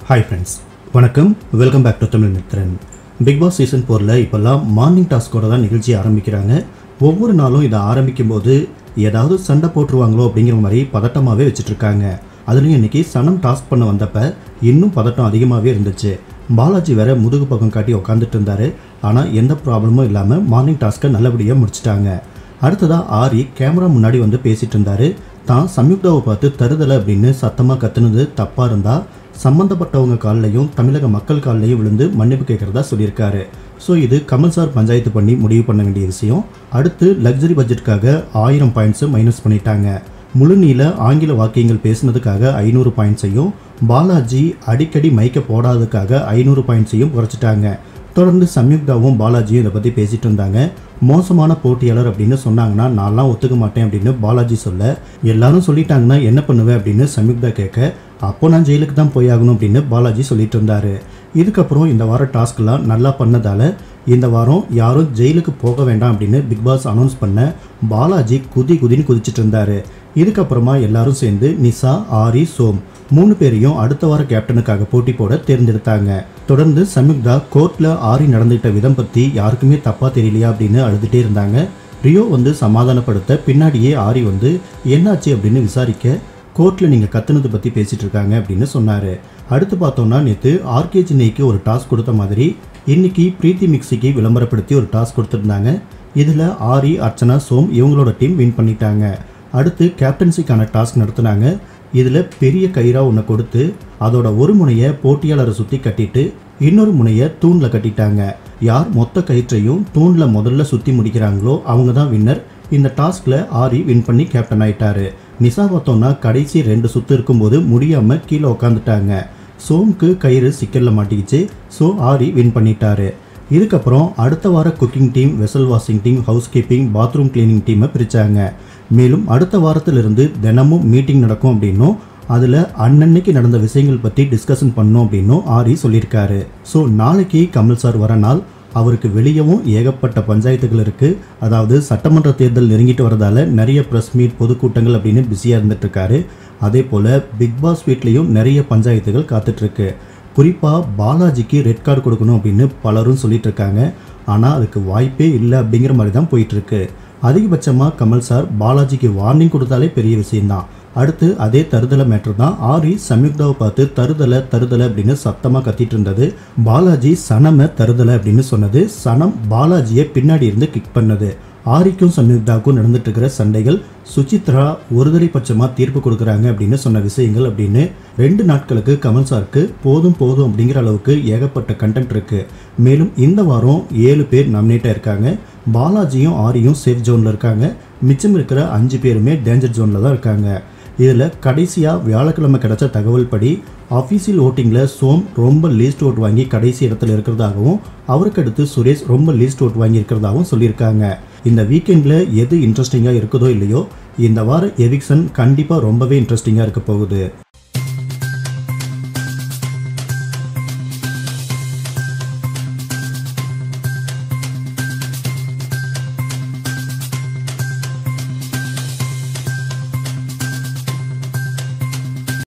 Hi friends, வணக்கம். Welcome back to Tamil Mithran. Bigg boss season 4ல் இப்போல்லாம் மார்னிங் டாஸ்கோட தான் நிகழ்ச்சி ஆரம்பிக்கிறாங்க. ஒவ்வொரு நாளும் இதை ஆரம்பிக்கும் போது ஏதாவது சண்டை போட்டுருவாங்களோ அப்படிங்கிற மாதிரி பதட்டமாகவே வச்சுட்ருக்காங்க. அதுலேயும் இன்றைக்கி சனம் டாஸ்க் பண்ண வந்தப்போ இன்னும் பதட்டம் அதிகமாகவே இருந்துச்சு. பாலாஜி வேற முதுகு பக்கம் காட்டி உட்காந்துட்டு இருந்தார். ஆனால் எந்த ப்ராப்ளமும் இல்லாமல் மார்னிங் டாஸ்க்கை நல்லபடியாக முடிச்சிட்டாங்க. அடுத்ததாக ஆரி கேமரா முன்னாடி வந்து பேசிகிட்டு இருந்தார். தான் சம்யுக்தாவை பார்த்து தருதலை அப்படின்னு சத்தமாக கத்துனது தப்பாக இருந்தால் சம்மந்தப்பட்டவங்க காலிலையும் தமிழக மக்கள் காலிலையும் விழுந்து மன்னிப்பு கேட்குறதா சொல்லியிருக்காரு. ஸோ இது கமல் சார் பஞ்சாயத்து பண்ணி முடிவு பண்ண வேண்டிய விஷயம். அடுத்து லக்ஸரி பட்ஜெட்டுக்காக 1000 பாயிண்ட்ஸை மைனஸ் பண்ணிட்டாங்க. முழு நீள ஆங்கில வாக்கியங்கள் பேசுனதுக்காக 500 பாயிண்ட்ஸையும், பாலாஜி அடிக்கடி மைக்க போடாததுக்காக 500 பாயிண்ட்ஸையும் குறைச்சிட்டாங்க. தொடர்ந்து சம்யுக்தாவும் பாலாஜியும் இதை பற்றி பேசிகிட்டு இருந்தாங்க. மோசமான போட்டியாளர் அப்படின்னு சொன்னாங்கன்னா நான்லாம் ஒத்துக்க மாட்டேன் அப்படின்னு பாலாஜி சொல்ல, எல்லாரும் சொல்லிட்டாங்கன்னா என்ன பண்ணுவேன் அப்படின்னு சம்யுக்தா கேட்க, அப்போ நான் ஜெயிலுக்கு தான் போய் ஆகணும் அப்படின்னு பாலாஜி சொல்லிட்டு இருந்தார். இதுக்கப்புறம் இந்த வார டாஸ்க்லாம் நல்லா பண்ணதால் இந்த வாரம் யாரும் ஜெயிலுக்கு போக வேண்டாம் அப்படின்னு பிக் பாஸ் அனௌன்ஸ் பண்ண பாலாஜி குதின்னு குதிச்சுட்டு இருந்தார். இதுக்கப்புறமா எல்லாரும் சேர்ந்து நிஷா, ஆரி, சோம் 3 பேரையும் அடுத்த வார கேப்டனுக்காக போட்டி போட தேர்ந்தெடுத்தாங்க. தொடர்ந்து சம்யுக்தா கோர்ட்டில் ஆரி நடந்துகிட்ட விதம் பற்றி யாருக்குமே தப்பாக தெரியலையா அப்படின்னு அழுதுகிட்டே இருந்தாங்க. ரியோ வந்து சமாதானப்படுத்த பின்னாடியே ஆரி வந்து என்னாச்சு அப்படின்னு விசாரிக்க, கோர்ட்டில் நீங்கள் கத்துனது பற்றி பேசிகிட்டு இருக்காங்க அப்படின்னு சொன்னார். அடுத்து பார்த்தோம்னா நேற்று ஆர்கே சின்னைக்கு ஒரு டாஸ்க் கொடுத்த மாதிரி இன்னைக்கு பிரீத்தி மிக்ஸிக்கு விளம்பரப்படுத்தி ஒரு டாஸ்க் கொடுத்துருந்தாங்க. இதில் ஆரி, அர்ச்சனா, சோம் இவங்களோட டீம் வின் பண்ணிட்டாங்க. அடுத்து கேப்டன்சிக்கான டாஸ்க் நடத்துனாங்க. இதில் பெரிய கயிறா ஒன்று கொடுத்து அதோட ஒரு முனையை போட்டியாளரை சுற்றி கட்டிட்டு இன்னொரு முனையை தூணில் கட்டிட்டாங்க. யார் மொத்த கயிற்றையும் தூணில் முதல்ல சுற்றி முடிக்கிறாங்களோ அவங்க தான் வின்னர். இந்த டாஸ்கில் ஆரி வின் பண்ணி கேப்டன் ஆயிட்டாரு. நிஷா பார்த்தோன்னா கடைசி 2 சுற்று இருக்கும்போது முடியாமல் கீழே உட்காந்துட்டாங்க. சோம்க்கு கயிறு சிக்கலில் மாட்டிக்கிச்சு. ஸோ ஆரி வின் பண்ணிட்டாரு. இதுக்கப்புறம் அடுத்த வார cooking team, vessel washing team, housekeeping, bathroom cleaning டீமை பிரித்தாங்க. மேலும் அடுத்த வாரத்திலிருந்து தினமும் மீட்டிங் நடக்கும் அப்படின்னும் அதில் அன்னன்னைக்கு நடந்த விஷயங்கள் பற்றி டிஸ்கஷன் பண்ணோம் அப்படின்னும் ஆரி சொல்லியிருக்காரு. ஸோ நாளைக்கு கமல் சார் வர நாள். அவருக்கு வெளியவும் ஏகப்பட்ட பஞ்சாயத்துகள் இருக்குது. அதாவது சட்டமன்ற தேர்தல் நெருங்கிட்டு வரதால நிறைய ப்ரெஸ் மீட், பொதுக்கூட்டங்கள் அப்படின்னு பிஸியாக இருந்துகிட்ருக்காரு. அதே போல் பிக் பாஸ் வீட்லேயும் நிறைய பஞ்சாயத்துகள் காத்துட்ருக்கு. குறிப்பாக பாலாஜிக்கு ரெட் கார்டு கொடுக்கணும் அப்படின்னு பலரும் சொல்லிட்டு இருக்காங்க. ஆனால் அதுக்கு வாய்ப்பே இல்லை அப்படிங்கிற மாதிரி தான் போயிட்டுருக்கு. அதிகபட்சமாக கமல் சார் பாலாஜிக்கு வார்னிங் கொடுத்தாலே பெரிய விஷயம்தான். அடுத்து அதே தருதலை மேட்ரு தான். ஆரி சம்யுக்தாவை பார்த்து தருதலை அப்படின்னு சத்தமாக கத்திட்டு இருந்தது. பாலாஜி சனமை தருதலை அப்படின்னு சொன்னது. சனம் பாலாஜியை பின்னாடி இருந்து கிக் பண்ணது. ஆரிக்கும் சம்யுக்தாவுக்கும் நடந்துட்டு இருக்கிற சண்டைகள், சுசித்ரா ஒருதலை பட்சமாக தீர்ப்பு கொடுக்குறாங்க அப்படின்னு சொன்ன விஷயங்கள் அப்படின்னு 2 நாட்களுக்கு கமல் சாருக்கு போதும் அப்படிங்கிற அளவுக்கு ஏகப்பட்ட கண்டென்ட் இருக்குது. மேலும் இந்த வாரம் 7 பேர் நாமினேட்டாக இருக்காங்க. பாலாஜியும் ஆரியும் சேஃப் ஜோனில் இருக்காங்க. மிச்சம் இருக்கிற 5 பேருமே டேஞ்சர் ஜோனில் தான் இருக்காங்க. இதில் கடைசியாக வியாழக்கிழமை கிடைச்ச தகவல் படி அஃபீஷியல் ஓட்டிங்கில் சோம் ரொம்ப லீஸ்ட் ஓட் வாங்கி கடைசி இடத்துல இருக்கிறதாகவும், அவருக்கு அடுத்து சுரேஷ் ரொம்ப லீஸ்ட் ஓட் வாங்கி இருக்கிறதாகவும் சொல்லியிருக்காங்க. இந்த வீக்கெண்டில் எது இன்ட்ரெஸ்டிங்காக இருக்குதோ இல்லையோ, இந்த வார எவிக்ஷன் கண்டிப்பாக ரொம்பவே இன்ட்ரெஸ்டிங்காக இருக்க போகுது.